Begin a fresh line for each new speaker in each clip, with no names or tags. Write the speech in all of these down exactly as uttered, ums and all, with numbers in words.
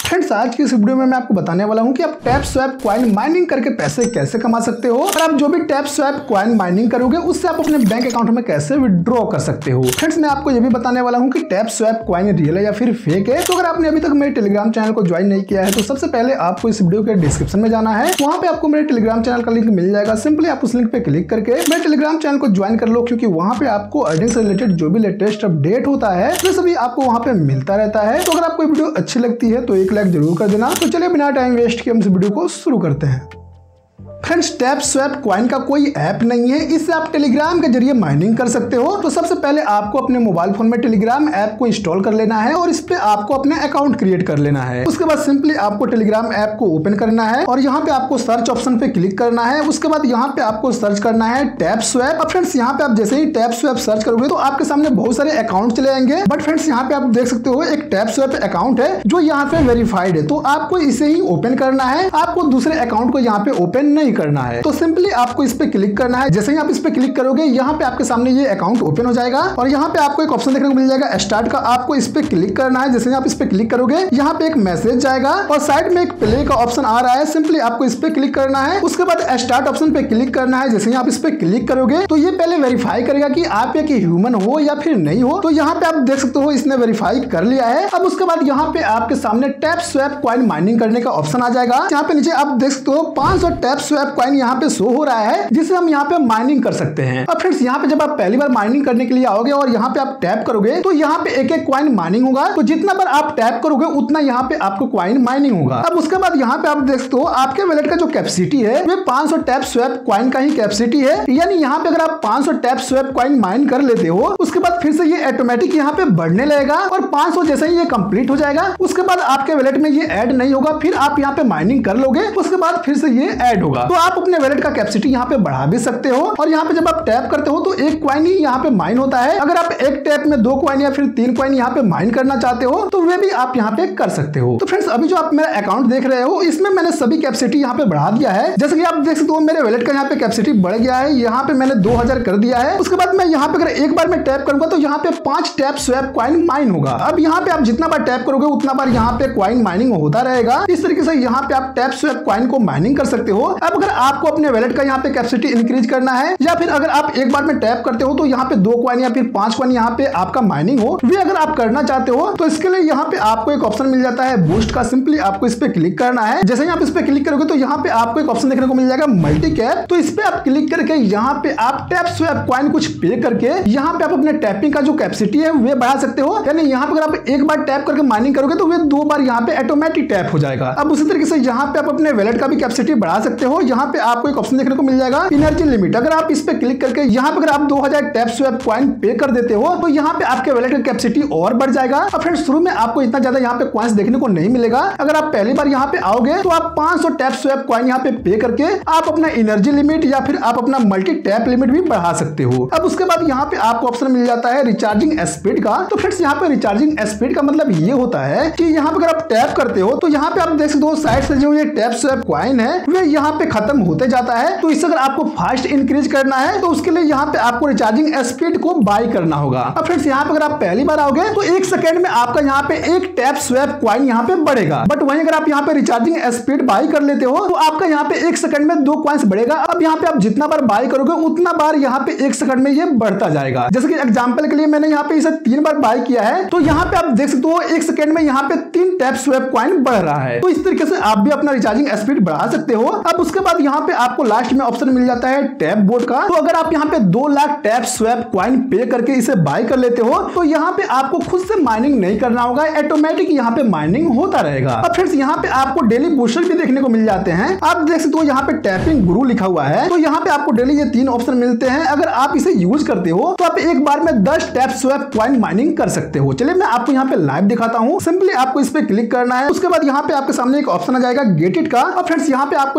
Friends आज की इस वीडियो में मैं आपको बताने वाला हूं कि आप टैप स्वैप कॉइन माइनिंग करके पैसे कैसे कमा सकते हो और आप जो भी टैप स्वैप कॉइन माइनिंग करोगे उससे आप अपने बैंक अकाउंट में कैसे विड्रॉ कर सकते हो। फ्रेंड्स मैं आपको ये भी बताने वाला हूं कि टैप स्वैप कॉइन रियल है या फिर फेक है। तो अगर आपने अभी तक मेरे टेलीग्राम चैनल को ज्वाइन नहीं किया है तो सबसे पहले आपको इस वीडियो के डिस्क्रिप्शन में जाना है, वहां पे आपको मेरे टेलीग्राम चैनल का लिंक मिल जाएगा। सिंपली आप उस लिंक पे क्लिक करके मेरे टेलीग्राम चैनल को ज्वाइन कर लो, क्योंकि वहां पे आपको अर्निंग से रिलेटेड जो भी लेटेस्ट अपडेट होता है वो सभी आपको वहां पे मिलता रहता है। तो अगर आपको वीडियो अच्छी लगती है तो एक लाइक जरूर कर देना। तो चलिए बिना टाइम वेस्ट किए हम इस वीडियो को शुरू करते हैं। फ्रेंड्स टैप स्वैप कॉइन का कोई ऐप नहीं है, इससे आप टेलीग्राम के जरिए माइनिंग कर सकते हो। तो सबसे पहले आपको अपने मोबाइल फोन में टेलीग्राम ऐप को इंस्टॉल कर लेना है और इस पे आपको अपने अकाउंट क्रिएट कर लेना है। उसके बाद सिंपली आपको टेलीग्राम ऐप को ओपन करना है और यहाँ पे आपको सर्च ऑप्शन पे क्लिक करना है। उसके बाद यहाँ पे आपको सर्च करना है टैप स्वैप। फ्रेंड्स यहाँ पे आप जैसे ही टैप स्वैप सर्च करोगे तो आपके सामने बहुत सारे अकाउंट चले आएंगे, बट फ्रेंड्स यहाँ पे आप देख सकते हो एक टैप स्वैप अकाउंट है जो यहाँ पे वेरीफाइड है। तो आपको इसे ही ओपन करना है, आपको दूसरे अकाउंट को यहाँ पे ओपन नहीं करना है। तो सिंपली आपको इस पे क्लिक करना है। जैसे ही आप इस पे क्लिक करोगे यहाँ पे आपके सामने ये अकाउंट ओपन हो जाएगा और यहाँ पे आपको एक ऑप्शन देखने को मिल जाएगा स्टार्ट का। आपको इस पे क्लिक करना है। जैसे ही आप इस पे क्लिक करोगे यहाँ पे एक मैसेज जाएगा और साइड में एक प्ले का ऑप्शन आ रहा है। सिंपली आपको इस पे क्लिक करना है। उसके बाद स्टार्ट ऑप्शन पे क्लिक करना है। जैसे ही आप इस पे क्लिक करोगे तो ये पहले वेरीफाई करेगा कि आप एक ह्यूमन हो या फिर नहीं हो। तो यहाँ पे आप देख सकते हो इसने वेरीफाई कर लिया है। अब उसके बाद यहाँ पे आपके सामने टैप स्वैप कॉइन माइनिंग करने का ऑप्शन आ जाएगा। यहाँ पे नीचे आप देख सकते हो पांच सौ टैप स्वैप कॉइन यहाँ पे शो हो रहा है जिसे हम यहाँ पे माइनिंग कर सकते हैं। अब फ्रेंड्स यहाँ पे जब आप पहली बार माइनिंग करने के लिए आओगे और यहाँ पे आप टैप करोगे तो यहाँ पे एक एक कॉइन माइनिंग होगा। तो जितना बार आप टैप करोगे उतना यहाँ पे आपको कॉइन माइनिंग होगा। अब उसके बाद यहाँ पे आप देख सकते हो आपके वॉलेट का जो कैपेसिटी है वो पांच सौ टैप स्वैप कॉइन का ही कैपेसिटी है। यानी यहाँ पे अगर आप पांच सौ टैप स्वैप कॉइन माइन कर लेते हो उसके बाद फिर से ये ऑटोमेटिक यहाँ पे बढ़ने लगेगा और पांच सौ जैसे ही ये कंप्लीट हो जाएगा उसके बाद आपके वॉलेट में ये ऐड नहीं होगा। फिर आप यहाँ पे माइनिंग कर लोगे उसके बाद फिर से ये ऐड होगा। तो आप अपने वॉलेट का कैपेसिटी यहाँ पे बढ़ा भी सकते हो। और यहाँ पे जब आप टैप करते हो तो एक कॉइन ही यहाँ पे माइन होता है। अगर आप एक टैप में दो कॉइन या फिर तीन कॉइन यहाँ पे माइन करना चाहते हो तो वे भी आप यहाँ पे कर सकते हो। तो फ्रेंड्स अभी जो आप मेरा अकाउंट देख रहे हो इसमें मैंने सभी कैपेसिटी यहाँ पे बढ़ा दिया है। जैसे कि आप देख सकते हो मेरे वॉलेट का यहाँ पे कैपेसिटी बढ़ गया है। यहाँ पे मैंने दो हजार कर दिया है। उसके बाद मैं यहाँ पे अगर एक बार मैं टैप करूंगा तो यहाँ पे पांच टैप स्वैप कॉइन माइन होगा। अब यहाँ पे आप जितना बार टैप करोगे उतना बार यहाँ पे कॉइन माइनिंग होता रहेगा। इस तरीके से यहाँ पे आप टैप स्वैप कॉइन को माइनिंग कर सकते हो। अब अगर आपको अपने वॉलेट का यहाँ पे कैपेसिटी इंक्रीज करना है या फिर अगर आप एक बार में टैप करते हो तो यहाँ पे दो कॉइन या फिर पांच कॉइन यहाँ पे आपका माइनिंग हो, वे अगर आप करना चाहते हो तो इसके लिए यहाँ पे आपको एक ऑप्शन मिल जाता है बूस्ट का। सिंपली आपको इस पे क्लिक करना है। जैसे ही आप इस पे क्लिक करोगे तो यहाँ पे आपको एक ऑप्शन देखने को मिल जाएगा मल्टी कैप। तो इस पे आप क्लिक करके यहाँ पे आप टैप स्वैप कॉइन कुछ पे करके यहाँ पे आप अपने टैपिंग का जो कैपेसिटी है वे बढ़ा सकते हो। यानी यहाँ पे अगर आप एक बार टैप करके माइनिंग करोगे तो वे दो बार यहाँ पे ऑटोमेटिक टैप हो जाएगा। अब उसी तरीके से यहाँ पे आप अपने वॉलेट का भी कैपेसिटी बढ़ा सकते हो। यहाँ पे आपको एक ऑप्शन देखने को मिल जाएगा एनर्जी लिमिट। अगर आप इस पे क्लिक करके यहाँ पे अगर आप दो हजार टैप स्वैप कॉइन पे कर देते हो तो यहाँ पे आपके वॉलेट का कैपेसिटी और बढ़ जाएगा। अब फ्रेंड्स शुरू में आपको इतना ज्यादा यहाँ पे कॉइन्स देखने को नहीं मिलेगा। अगर आप पहली बार यहाँ पे आओगे तो आप पांच सौ टैप स्वैप कॉइन यहाँ पे पे करके आप अपना एनर्जी लिमिट या फिर आप अपना मल्टी टैप लिमिट भी बढ़ा सकते हो। अब उसके बाद यहाँ पे आपको ऑप्शन मिल जाता है रिचार्जिंग स्पीड का। तो फ्रेंड्स यहाँ पे रिचार्जिंग स्पीड का मतलब ये होता है कि यहाँ पे अगर आप टैप करते हो तो यहाँ पे आप देख सकते हो साइड से जो ये टैप स्वैप कॉइन है वे यहाँ पे खत्म होते जाता है। तो इससे अगर आपको फास्ट इंक्रीज करना है तो उसके लिए यहाँ पे आपको रिचार्जिंग स्पीड को बाय करना होगा। अब फ्रेंड्स यहाँ पे अगर आप पहली बार आओगे तो एक सेकंड में आपका यहाँ पे एक टैप स्वैप कॉइन यहाँ पे बढ़ेगा, बट वहीं अगर आप यहाँ पे रिचार्जिंग स्पीड बाय कर लेते हो तो आपका यहाँ पे एक सेकंड में दो कॉइन्स बढ़ेगा। अब यहाँ पे आप जितना बार बाय करोगे उतना बार यहाँ पे एक सेकंड में ये बढ़ता जाएगा। जैसे कि एग्जांपल के लिए मैंने यहाँ पे इसे तीन बार बाय किया है तो यहाँ पे आप देख सकते हो एक सेकंड में यहाँ पे तीन टैप स्वैप कॉइन बढ़ रहा है। तो इस तरीके से आप भी अपना रिचार्जिंग स्पीड बढ़ा सकते हो। अब उसके बाद यहाँ पे आपको लास्ट में ऑप्शन मिल जाता है टैप बोर्ड का। तो अगर आप यहाँ पे दो लाख टैप स्वैप कॉइन पे करके इसे बाय कर लेते हो तो यहाँ पे आपको खुद से माइनिंग नहीं करना होगा, ऑटोमेटिक यहाँ पे माइनिंग होता रहेगा। अब फ्रेंड्स यहाँ पे आपको डेली बूस्टर भी देखने को मिल जाते हैं। आप देख सकते हो यहाँ पे टैपिंग गुरु लिखा हुआ है। तो यहाँ पे आपको डेली ये तीन ऑप्शन मिलते हैं। अगर आप इसे यूज करते हो तो आप एक बार में दस टैप स्वैप कॉइन माइनिंग कर सकते हो। चलिए मैं आपको यहाँ पे लाइव दिखाता हूँ। सिंपली आपको इस पे क्लिक करना है। उसके बाद यहाँ पे आपके सामने एक ऑप्शन आ जाएगा गेट इट का। अब फ्रेंड्स यहाँ पे आपको एक बात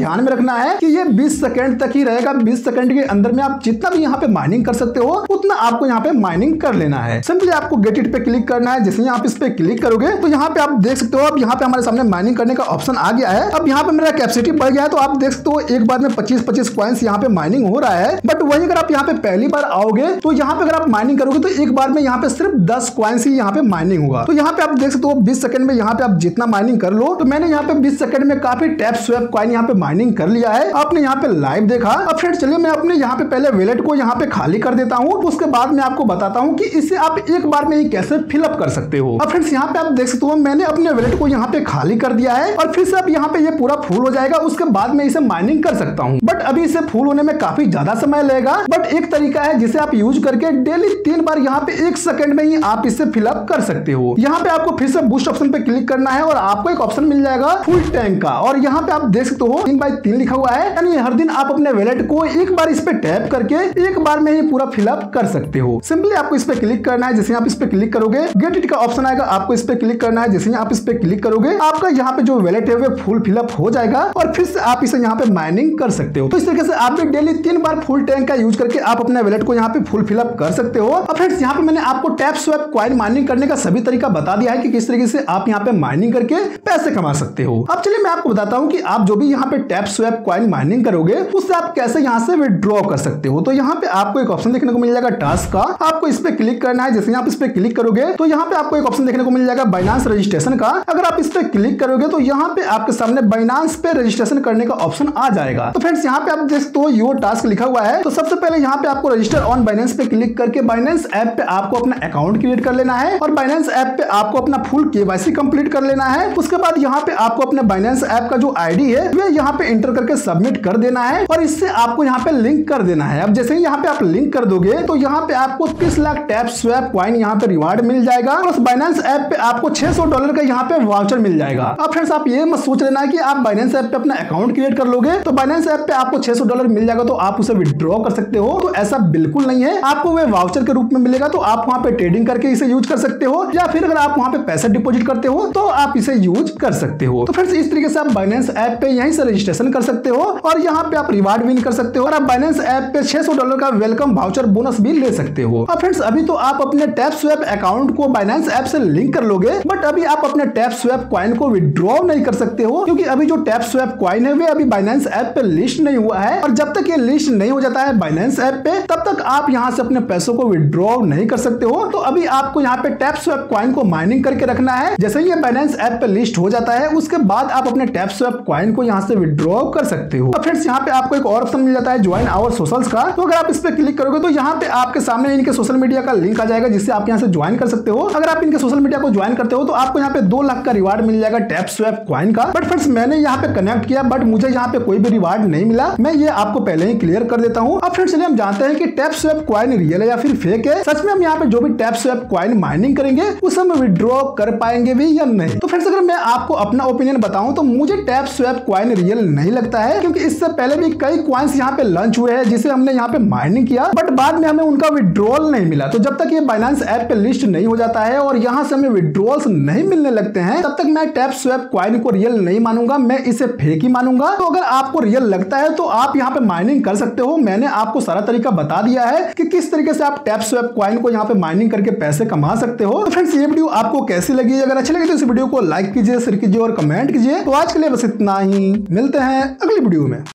ध्यान में रखना है कि ये बीस सेकंड तक ही रहेगा। बीस सेकंड के अंदर में आप जितना भी यहाँ पे माइनिंग कर सकते हो उतना आपको यहाँ पे माइनिंग कर लेना है। सिंपली आपको गेट इट पे क्लिक करना है। जैसे आप इस पे क्लिक करोगे तो यहाँ पे आप देख सकते हो अब यहाँ पे हमारे सामने माइनिंग करने का ऑप्शन आ गया है। अब यहाँ पे मेरा कैपेसिटी बढ़ गया है तो आप देख सकते हो एक बार में पच्चीस पच्चीस कॉइन्स यहाँ पे माइनिंग हो रहा है। बट वही अगर आप यहाँ पे पहली बार आओगे तो यहाँ पे अगर आप माइनिंग करोगे तो एक बार में यहाँ पे सिर्फ दस कॉइन्स ही यहाँ पे माइनिंग होगा। तो यहाँ पे आप देख सकते हो बीस सेकंड में यहाँ पे आप जितना माइनिंग कर लो। तो मैंने यहाँ पे बीस सेकंड में काफी टैप स्वैप कॉइन यहाँ पे माइनिंग कर लिया है। आपने यहाँ पे लाइव देखा। अब फ्रेंड्स चलिए मैं अपने यहाँ पे पहले वॉलेट को यहाँ पे खाली कर देता हूँ। उसके बाद मैं आपको बताता हूँ कि इसे आप एक बार में ही कैसे फिलअप कर सकते हो। अब फ्रेंड्स यहाँ पे आप देख सकते हो मैंने अपने वॉलेट को यहाँ पे खाली कर दिया है और फिर से अब यहाँ पे ये पूरा फुल हो जाएगा। उसके बाद मैं इसे माइनिंग कर सकता हूँ। बट अभी इसे फुल होने में काफी ज्यादा समय लगेगा। बट एक तरीका है जिसे आप यूज करके डेली तीन बार यहाँ पे एक सेकंड में ही आप इसे फिलअप कर सकते हो। यहाँ पे आपको फिर से बूस्ट ऑप्शन पे क्लिक करना है और आपको एक ऑप्शन मिल जाएगा फुल टैंक का। और यहाँ पे आप देख सकते हो तीन बाई तीन लिखा हुआ है, यानी हर दिन आप अपने वॉलेट को एक बार इस पे टैप करके एक बार में ही पूरा फिलअप कर सकते हो। सिंपली आपको इस पे क्लिक करना है। जैसे आप इस पे क्लिक करोगे गेट इट का ऑप्शन आएगा, आपको इस पे क्लिक करना है। जैसे आप इस पे क्लिक करोगे आपका यहाँ पे जो वॉलेट है वो फुल फिलअप हो जाएगा और फिर से आप इसे यहाँ पे माइनिंग कर सकते हो। तो इस तरीके से आप भी डेली तीन बार फुल टैंक का यूज करके आप अपने वॉलेट को यहाँ पे फुल फिलअप कर सकते हो। अब फ्रेंड्स यहाँ पे मैंने आपको टैप स्वैप कॉइन माइनिंग करने का सभी तरीका बता दिया है कि किस तरीके से आप यहाँ पे माइनिंग करके पैसे कमा सकते हो। अब चलिए मैं आपको बताता हूँ कि आप जो भी यहाँ पे टैप स्वैप कॉइन माइनिंग करोगे उससे आप कैसे यहाँ से विड्रॉ कर सकते हो। तो यहाँ पे आपको एक ऑप्शन देखने को मिल जाएगा टास्क का, आपको इस पे क्लिक करना है। जैसे आप इस पे क्लिक करोगे तो यहाँ पे आपको एक ऑप्शन देखने को मिल जाएगा बाइनांस रजिस्ट्रेशन का। अगर आप इस पे क्लिक करोगे तो यहाँ पे आपके सामने बाइनांस पे रजिस्ट्रेशन करने का ऑप्शन आ जाएगा। तो फ्रेंड्स यहाँ पे आप देख तो योर टास्क लिखा हुआ है। तो सबसे पहले यहाँ पे आपको रजिस्टर ऑन बाइनेंस पे क्लिक करके बाइनेंस ऐप पे आपको अपना अकाउंट क्रिएट कर लेना है और बाइनेंस ऐप पे आपको अपना फुल केवाईसी कंप्लीट कर लेना है। उसके बाद यहाँ पे आपको अपने बाइनेंस ऐप का जो आईडी है वो यहाँ पे एंटर करके सबमिट कर देना है और इससे आपको यहाँ पे लिंक कर देना है। अब जैसे ही यहाँ पे आप लिंक कर दोगे तो यहाँ पे आपको तीस लाख टैप स्वैप कॉइन यहाँ पे रिवार्ड मिल जाएगा और उस बाइनेंस ऐप पे आपको छह सौ डॉलर का यहाँ पे वाउचर मिल जाएगा। अब फ्रेंड्स आप ये मत सोच लेना कि आप बाइनेंस ऐप पे अपना अकाउंट क्रिएट कर लोगे तो बाइनेंस ऐप पे आपको छह सौ डॉलर मिल जाएगा तो आप उसे विड्रॉ कर सकते हो। तो ऐसा बिल्कुल नहीं है, आपको वो वाउचर के रूप में मिलेगा तो आप वहां पे ट्रेडिंग करके इसे यूज कर सकते हो या फिर अगर आप वहां पे पैसा डिपॉजिट करते हो तो आप इसे यूज कर सकते हो। तो फ्रेंड्स इस तरीके से आप बाइनेंस ऐप पे यहीं से रजिस्ट्रेशन कर सकते हो और यहाँ पे आप रिवार्ड विन कर सकते हो और आप बाइनेंस ऐप पे छह सौ डॉलर का वेलकम वाउचर बोनस भी ले सकते हो। अब फ्रेंड्स अभी तो आप अपने टैप स्वैप अकाउंट को बाइनेंस ऐप से लिंक कर लोगे बट अभी आप अपने टैप स्वैप कॉइन को विड्रॉ नहीं कर सकते हो क्योंकि अभी जो टैप स्वैप कॉइन है वे अभी बाइनेंस ऐप पे लिस्ट नहीं हुआ है और जब तक ये लिस्ट नहीं हो जाता है बाइनेंस ऐप पे तब तक आप यहाँ से अपने पैसों को विड्रॉ नहीं कर सकते हो। तो अभी आपको यहाँ पे टैप स्वैप कॉइन को माइनिंग करके रखना है। जैसे ही ये बाइनेंस ऐप पे लिस्ट हो जाता है उसके बाद आप अपने टैप स्वैप कॉइन को यहाँ से विड्रॉ कर सकते हो। अब फ्रेंड्स यहाँ पे आपको एक और ऑप्शन मिल जाता है ज्वाइन आवर सोशल्स का। तो अगर आप इस पे क्लिक करोगे तो यहाँ पे आपके सामने इनके सोशल मीडिया का लिंक आ जाएगा जिससे आप यहाँ से ज्वाइन कर सकते हो। अगर आप इनके सोशल मीडिया को ज्वाइन करते हो तो आपको यहाँ पे दो लाख का रिवार्ड मिल जाएगा टैप स्वैप कॉइन का। बट फ्रेंड्स मैंने यहाँ पे कनेक्ट किया बट मुझे यहाँ पे कोई भी रिवार्ड नहीं मिला। मैं ये आपको पहले ही क्लियर कर देता हूँ। अब फ्रेंड्स चलिए हम जानते हैं कि टैप स्वैप कॉइन रियल है या फिर फेक है। सच में हम यहाँ पे जो भी टैप स्वैप कॉइन माइनिंग करेंगे उसे हम विड्रॉ कर पाएंगे भी या नहीं। तो फ्रेंड्स अगर मैं आपको अपना ओपिनियन बताऊं तो मुझे टैप स्वैप कॉइन रियल नहीं लगता है क्योंकि इससे पहले भी कई कॉइन्स यहाँ पे लॉन्च हुए हैं जिसे हमने यहाँ पे माइनिंग किया बट बाद में हमें उनका विड्रॉल नहीं मिला। तो जब तक ये बाइनेंस ऐप पे लिस्ट नहीं हो जाता है और यहाँ से हमें विड्रॉल्स नहीं मिलने लगते हैं तब तक मैं टैप स्वैप कॉइन को रियल नहीं मानूंगा, मैं इसे फेक ही मानूंगा। तो अगर आपको रियल लगता है तो आप यहाँ पे माइनिंग कर सकते हो। मैंने आपको सारा तरीका बता दिया है कि किस तरीके से आप टैप स्वैप कॉइन को यहाँ पे माइनिंग करके पैसे कमा सकते हो। तो फ्रेंड्स ये वीडियो आपको कैसी लगी? अगर अच्छी लगी तो इस वीडियो को लाइक कीजिए, शेयर कीजिए और कमेंट कीजिए। तो आज के लिए बस इतना ही, मिलते हैं अगली वीडियो में।